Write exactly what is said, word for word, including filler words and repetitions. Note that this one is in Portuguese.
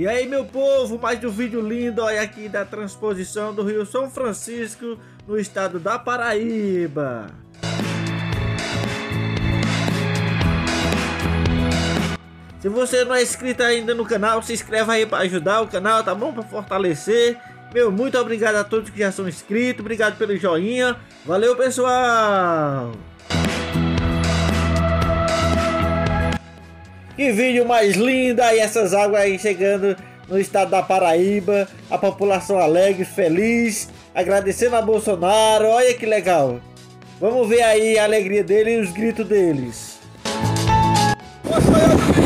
E aí, meu povo, mais um vídeo lindo, olha aqui da transposição do Rio São Francisco no estado da Paraíba. Se você não é inscrito ainda no canal, se inscreve aí para ajudar o canal, tá bom? Para fortalecer. Meu, muito obrigado a todos que já são inscritos, obrigado pelo joinha, valeu pessoal! Que vídeo mais lindo aí, essas águas aí chegando no estado da Paraíba, a população alegre, feliz, agradecendo a Bolsonaro, olha que legal. Vamos ver aí a alegria dele e os gritos deles.